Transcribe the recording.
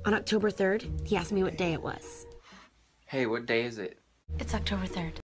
On October 3rd, he asked me what day it was. Hey, what day is it? It's October 3rd.